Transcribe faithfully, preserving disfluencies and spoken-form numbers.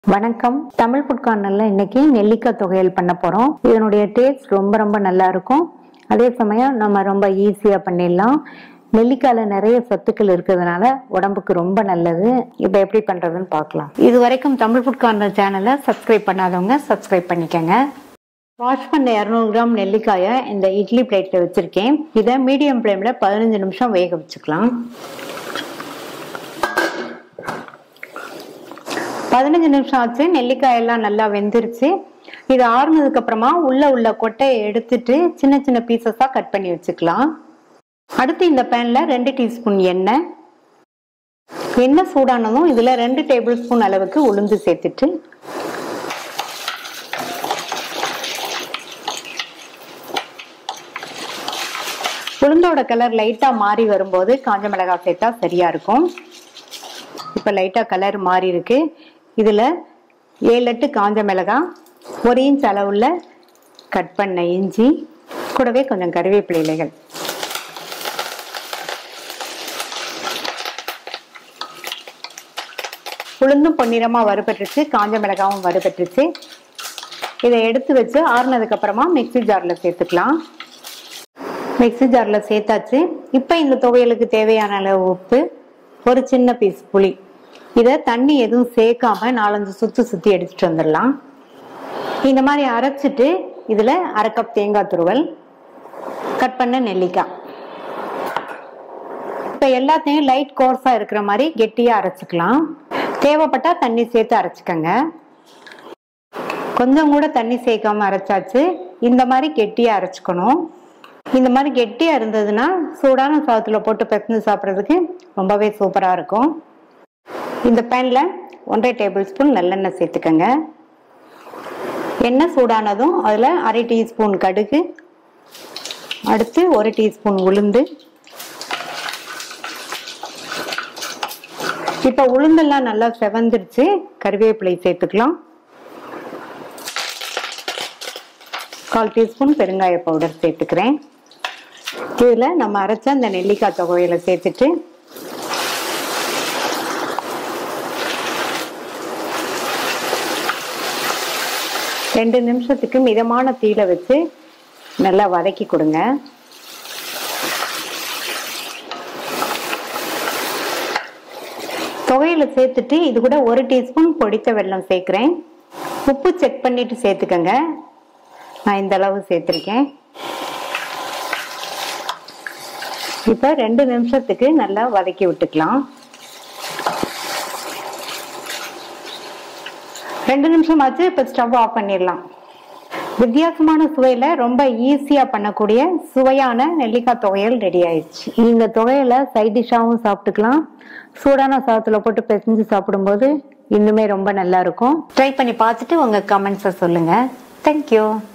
வணக்கம். தமிழ் ஃபுட் கார்னர்ல இன்னைக்கு நெல்லிக்காய் துவையல் பண்ண போறோம். இதனுடைய டேஸ்ட் ரொம்ப ரொம்ப நல்லா இருக்கும். அதே சமயம் நம்ம ரொம்ப ஈஸியா பண்ணிடலாம். நெல்லிக்காயில நிறைய சத்துக்கள் இருக்கிறதுனால உடம்புக்கு ரொம்ப நல்லது. இப்போ எப்படி பண்றதுன்னு பார்க்கலாம். இது வரைக்கும் தமிழ் ஃபுட் கார்னர் சேனலை சப்ஸ்கிரைப் பண்ணாதவங்க சப்ஸ்கிரைப் பண்ணிக்கங்க. வாஷ் பண்ண இருநூறு கிராம் நெல்லிக்காயை இந்த இட்லி பிளேட்ல வச்சிருக்கேன். இதை மீடியம் ஃப்ளேம்ல பதினஞ்சு நிமிஷம் வேக வச்சுக்கலாம். பதினஞ்சு நிமிஷம் ஆச்சு. நெல்லிக்காய் எல்லாம் நல்லா வெந்துருச்சு. இது ஆறுனதுக்கு அப்புறமா உள்ள உள்ள கொட்டையை எடுத்துட்டு சின்ன சின்ன பீசஸா கட் பண்ணி வச்சுக்கலாம். அடுத்து இந்த பேன்ல ரெண்டு டீஸ்பூன் எண்ணெய் எண்ணெய் சூடானதும் இதுல ரெண்டு டேபிள் ஸ்பூன் அளவுக்கு உளுந்து சேர்த்துட்டு உளுந்தோட கலர் லைட்டா மாறி வரும்போது காஞ்ச மிளகாய் சேர்த்தா சரியா இருக்கும். இப்ப லைட்டா கலர் மாறி இருக்கு. இதுல ஏழு எட்டு காஞ்ச மிளகாய், ஒரு இன்ச் அளவுள்ள கட் பண்ண இஞ்சி, கூடவே கொஞ்சம் கறிவேப்பிலை இலைகள். உளுந்தும் பொன்னிறமா வறுபட்டுருச்சு, காஞ்ச மிளகாவும் வறுபட்டுருச்சு. இதை எடுத்து வச்சு ஆறுனதுக்கு அப்புறமா மிக்சி ஜார்ல சேர்த்துக்கலாம். மிக்சி ஜார்ல சேர்த்தாச்சு. இப்ப இந்த துவையலுக்கு தேவையான அளவு உப்பு, ஒரு சின்ன பீஸ் புளி. இதை தண்ணி எதுவும் சேர்க்காம நாலஞ்சு சுத்து சுத்தி எடுத்துட்டு வந்துடலாம். இந்த மாதிரி அரைச்சிட்டு இதுல அரை கப் தேங்காய் துருவல், கட் பண்ண நெல்லிக்காய். இப்ப எல்லாத்தையும் லைட் கோர்ஸா இருக்கிற மாதிரி கெட்டியா அரைச்சிக்கலாம். தேவைப்பட்டா தண்ணி சேர்த்து அரைச்சிக்கங்க. கொஞ்சம் கூட தண்ணி சேர்க்காம அரைச்சாச்சு. இந்த மாதிரி கெட்டியா அரைச்சிக்கணும். இந்த மாதிரி கெட்டியா இருந்ததுன்னா சூடான சாதத்துல போட்டு பிசைஞ்சு சாப்பிட்றதுக்கு ரொம்பவே சூப்பரா இருக்கும். இந்த பேன்ல ஒன்றரை டேபிள் ஸ்பூன் நல்லெண்ணெய் சேர்த்துக்கங்க. எண்ணெய் சூடானதும் அதுல அரை டீஸ்பூன் கடுகு, அடுத்து ஒரு டீஸ்பூன் உளுந்து. இப்ப உளுந்தெல்லாம் நல்லா செவந்துருச்சு. கறிவேப்பிலை சேர்த்துக்கலாம். கால் டீஸ்பூன் பெருங்காய பவுடர் சேர்த்துக்கிறேன். இதுல நம்ம அரைச்ச அந்த நெல்லிக்காய் துவையலை சேர்த்துட்டு ரெண்டு நிமிஷத்துக்கு மிதமான தீயில வச்சு நல்லா வதக்கி கொடுங்க. துவையலை சேர்த்துட்டு இது கூட ஒரு டீஸ்பூன் பொடித்த வெல்லம் சேர்க்கிறேன். உப்பு செக் பண்ணிட்டு சேர்த்துக்கங்க. நான் இந்த அளவு சேர்த்திருக்கேன். இப்ப ரெண்டு நிமிஷத்துக்கு நல்லா வதக்கி விட்டுக்கலாம். ரெண்டு நிமிஷம் ஆச்சு. இப்ப ஸ்டவ் ஆஃப் பண்ணிடலாம். வித்தியாசமான சுவையில ரொம்ப ஈஸியா பண்ணக்கூடிய சுவையான நெல்லிக்காய் துவையல் ரெடி ஆயிடுச்சு. இந்த துவையலை சைட் டிஷ்ஷாவும் சாப்பிட்டுக்கலாம். சூடான சாதத்துல போட்டு பிசைஞ்சு சாப்பிடும்போது இன்னுமே ரொம்ப நல்லா இருக்கும். ட்ரை பண்ணி பார்த்துட்டு உங்க கமெண்ட்ஸை சொல்லுங்க. தேங்க்யூ.